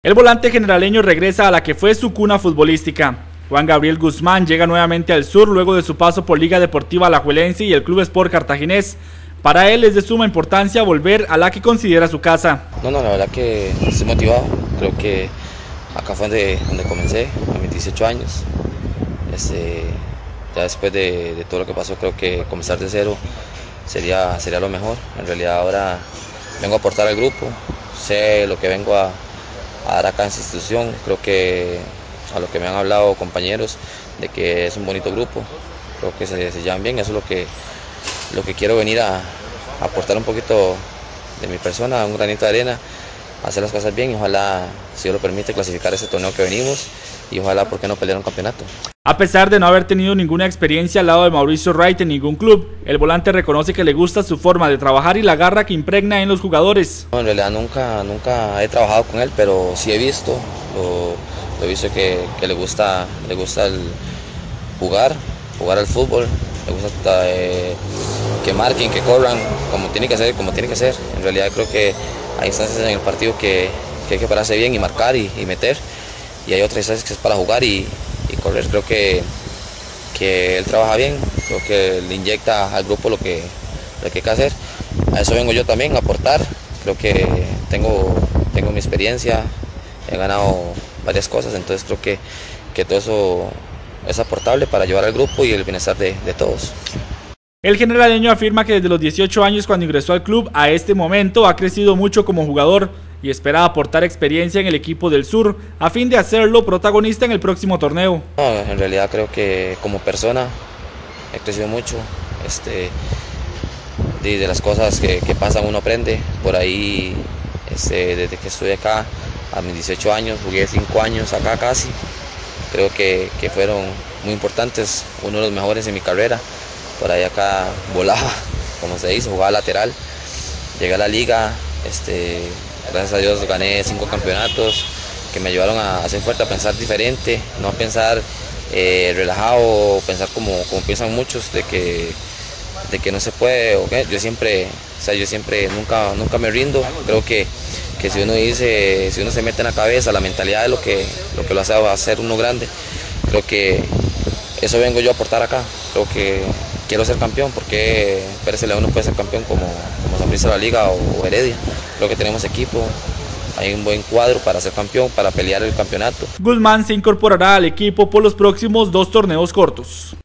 El volante generaleño regresa a la que fue su cuna futbolística. Juan Gabriel Guzmán llega nuevamente al sur luego de su paso por Liga Deportiva Alajuelense y el Club Sport Cartaginés. Para él es de suma importancia volver a la que considera su casa. La verdad que estoy motivado. Creo que acá fue donde comencé, a mis 18 años. Ya después de todo lo que pasó, creo que comenzar de cero sería lo mejor. En realidad ahora vengo a aportar al grupo, sé lo que vengo a dar acá en esta institución. Creo que a lo que me han hablado compañeros de que es un bonito grupo, creo que se llevan bien. Eso es lo que quiero venir a aportar un poquito de mi persona, un granito de arena, hacer las cosas bien y ojalá, si Dios lo permite, clasificar ese torneo que venimos y ojalá, ¿por qué no pelear un campeonato? A pesar de no haber tenido ninguna experiencia al lado de Mauricio Wright en ningún club, el volante reconoce que le gusta su forma de trabajar y la garra que impregna en los jugadores. En realidad nunca he trabajado con él, pero sí he visto, lo he visto que le gusta el jugar al fútbol, le gusta que marquen, que corran, como tiene que ser. En realidad creo que hay instancias en el partido que hay que pararse bien y marcar y meter, y hay otras instancias que es para jugar y correr. Creo que él trabaja bien, creo que le inyecta al grupo lo que hay que hacer. A eso vengo yo también, a aportar. Creo que tengo mi experiencia, he ganado varias cosas, entonces creo que todo eso es aportable para ayudar al grupo y el bienestar de todos. El generaleño afirma que desde los 18 años cuando ingresó al club a este momento ha crecido mucho como jugador y espera aportar experiencia en el equipo del sur a fin de hacerlo protagonista en el próximo torneo. En realidad creo que como persona he crecido mucho, de las cosas que pasan uno aprende. Por ahí desde que estoy acá a mis 18 años, jugué 5 años acá casi, creo que fueron muy importantes, uno de los mejores en mi carrera. Por ahí acá volaba, como se dice, jugaba lateral, llegué a la liga, gracias a Dios gané 5 campeonatos que me ayudaron a ser fuerte, a pensar diferente, no a pensar relajado, pensar como piensan muchos de que no se puede. Okay. Yo siempre nunca me rindo. Creo que si uno se mete en la cabeza la mentalidad de lo que lo hace a ser uno grande, creo que eso vengo yo a aportar acá. Creo que quiero ser campeón, porque Pérez León no puede ser campeón como San Luis de la Liga o Heredia. Creo que tenemos equipo, hay un buen cuadro para ser campeón, para pelear el campeonato. Guzmán se incorporará al equipo por los próximos 2 torneos cortos.